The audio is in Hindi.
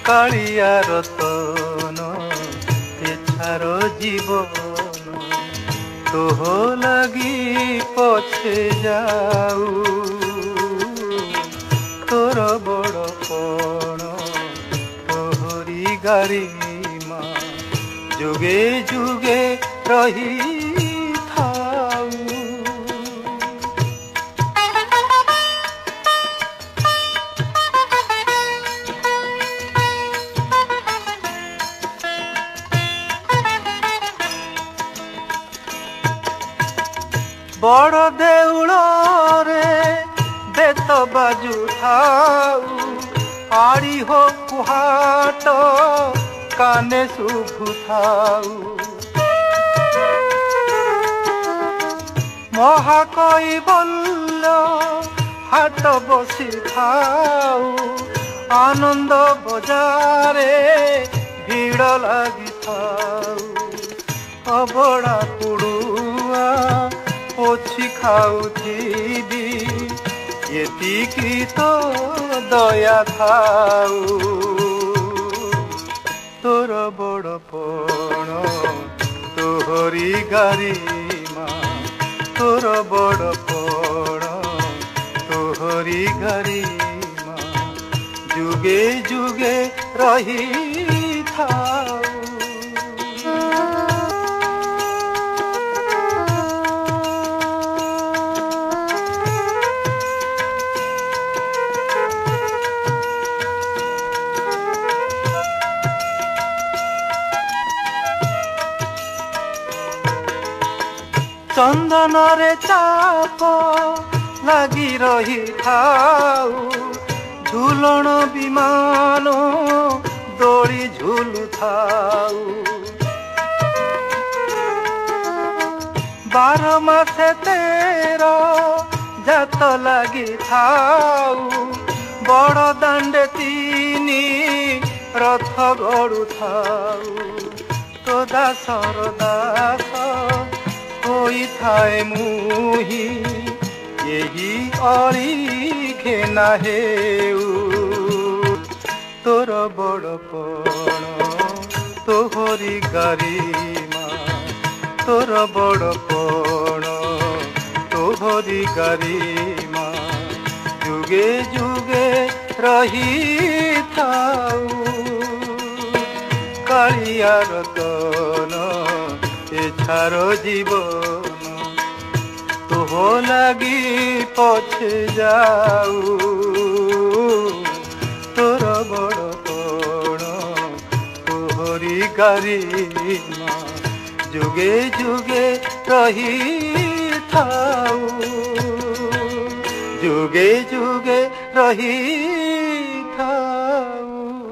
कालिया रतन एछार जीवन तोह लगी पछे जाऊ तोर बड़पण तोहरी गारिमा जुगे जुगे रही बड़ देउल रे बेत बाजू थाऊ आड़ी हो कुहाट काने शुभु थाऊ महाकई बल्ल हाट बसी थाऊ आनंद बजारे भीड़ लगी थाऊ अबड़ा कुड़ुआ पोछी खाऊथी एतिकी तो दया थाऊ तोर बड़पण तोहरी गारिमा तोर बड़पण तोहरी गारिमा जुगे जुगे रही थाऊ चंदन रे चाप लगी रही थाऊ झूलन विमान दोड़ी झूलु थाऊ 12 मासे 13 जात लगी थाऊ बड़ दांडे 3 रथ गड़ु थाऊ तो दासर दास होई थाए मुही यही अड़ी घेना हेऊ तोर बड़पण तोहरी गारिमा तोर बड़पण तोहरी गारिमा जुगे जुगे रही थाऊ कालिया रतन एछार जीवन तोह लगी पछे जाऊ तोर बड़पण तोहरी गारिमा जुगे जुगे रही थाऊ जुगे जुगे रही थाऊ।